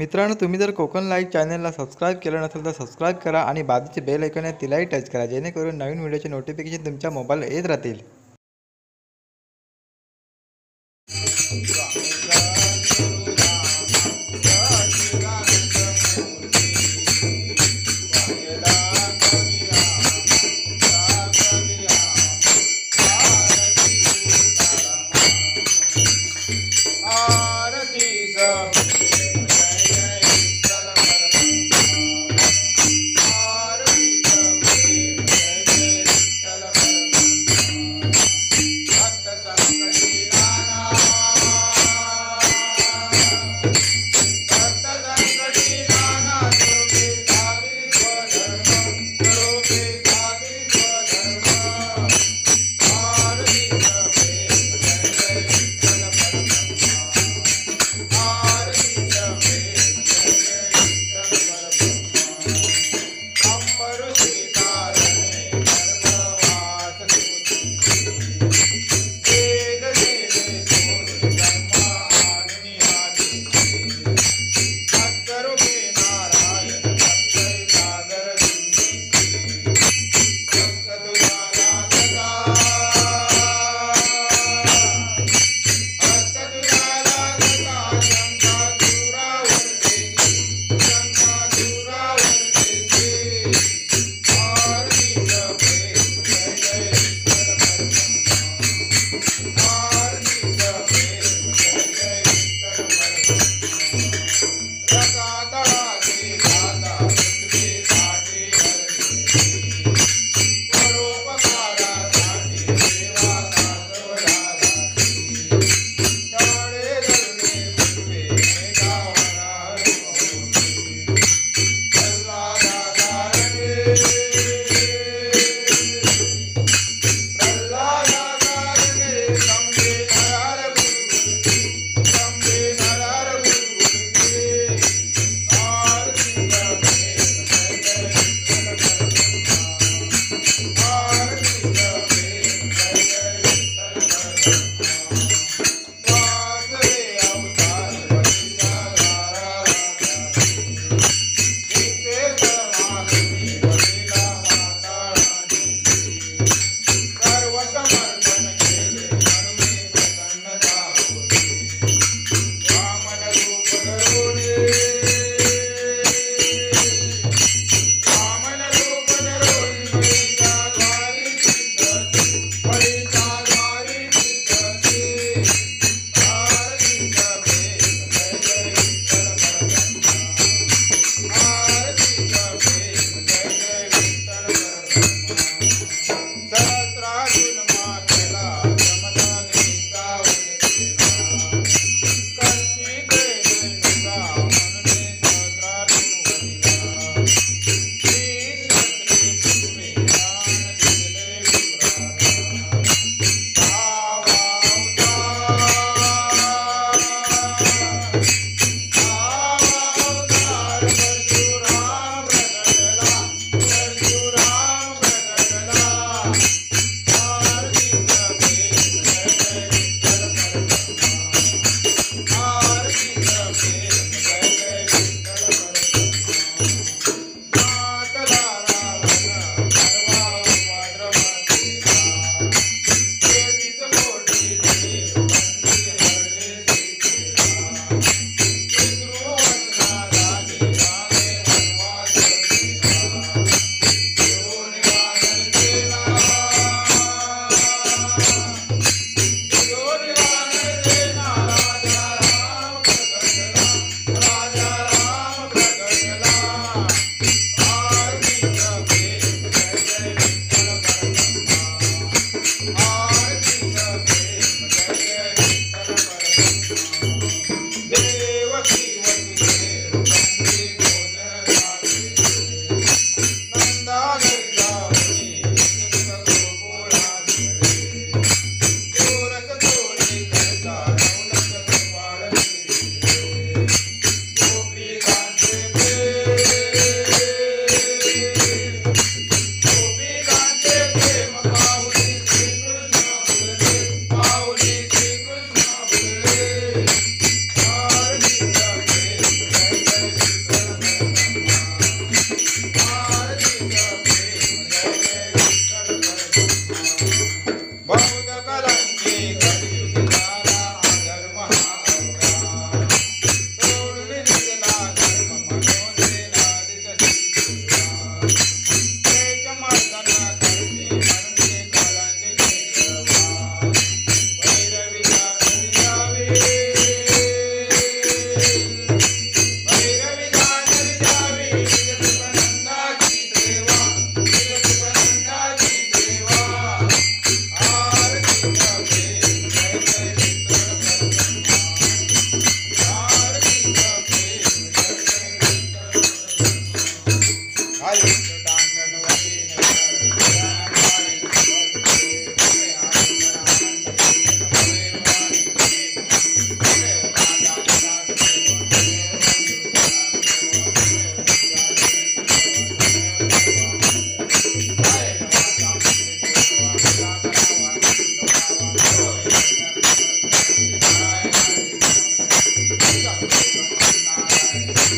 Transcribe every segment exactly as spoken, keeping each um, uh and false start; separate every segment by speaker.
Speaker 1: मित्रांनो, तुम्ही जर कोकण लाईव्ह चॅनलला सबस्क्राईब केलं नसेल तर सबस्क्राईब करा आणि बाजूचे बेल आयकॉन आहे तिलाही टच करा, जेणेकरून नवीन व्हिडिओचे नोटिफिकेशन तुमच्या मोबाईलला येत राहतील.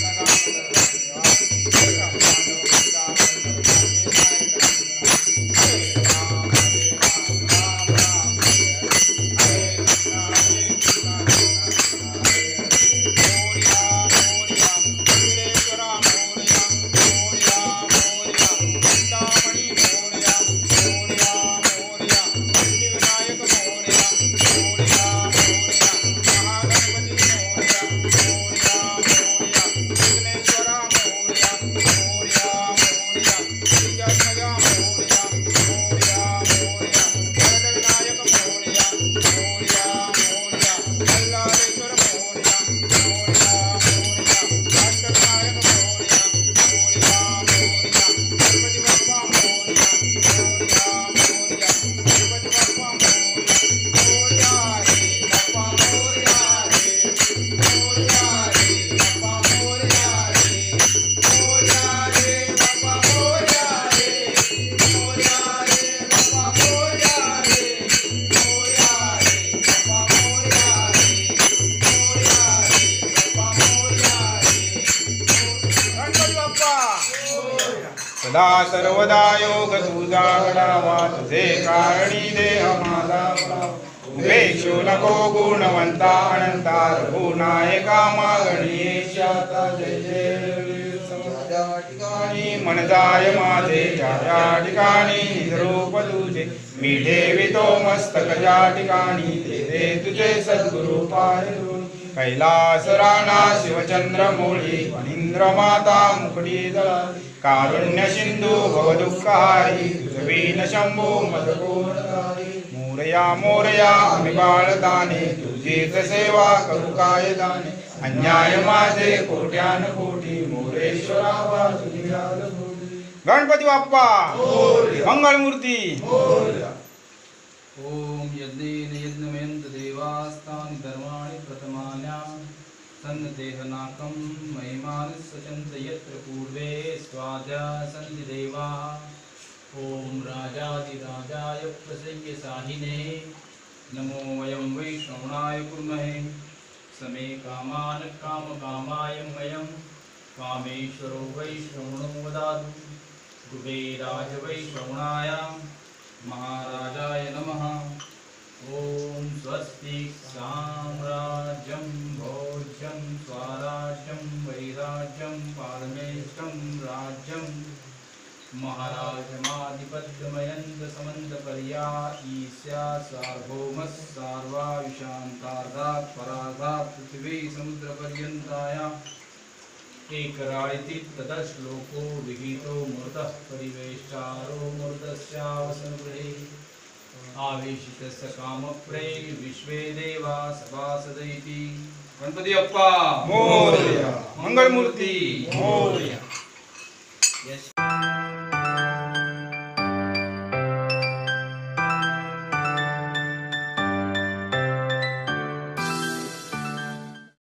Speaker 2: सदा सर्वदा योग तुझा घडावा, तुझे कारणी देह माझा उपेक्षू नको गुणवंता अनंता रघुनायका मागणी येशाता जय जय ठिकाणी मन जाय माझे ज्या ज्या ठिकाणी निजरूप तुझे मी ठेवितो मस्तक ज्या ठिकाणी ते दे तुझे सद्गुरु पाय कैलास राणा शिवचंद्र मोळी फणींद्र माता मुकडी दळा कारुण्य सिंधू भव दुःखहारी तुझवीन शंभू मदकोणकारी मोरया मोरया आम्ही बाळदाने तुझीच सेवा करू काय दाने अन्याय माझे कोट्यान कोटी मोरेश्वरा वासुदेवा गणपती बाप्पा मंगलमूर्ती
Speaker 3: ओम यज्ञेन यज्ञमयन्त देवास्तानि धर्माणि प्रथमान्या सन्देहनाकं महिमानस्सचन्त यत्र पूर्वे स्वाद्या सन्ति देवा ओम राजाधिराजाय प्रसय्य साहिने नमो वयं वै श्रवणाय कुर्महे समे कामान् कामकामाय वयं कामेश्वरो वै श्रवणो ददातु कुबेराय वै श्रवणाय महाराजाय नमः ओम स्वस्ति साम्राज्यं भोज्यं स्वराज्यं वैराज्यं पारमेष्टं राज्यं महाराजमाधिपत्यमयन्त समन्तपर्या ईस्या सार्वभौमः सार्वायुषान्तार्धात् परार्धात् पृथिवी समुद्रपर्यन्ताया एकरायति तदश्लोको विहितो मूर्तः परिवेष्टारो मूर्तस्यावसनगृहे आवेशितस्य कामप्रे विश्वे देवा सभासदैति गणपती बाप्पा
Speaker 2: मोरया मंगलमूर्ती
Speaker 3: मोरया. Yes.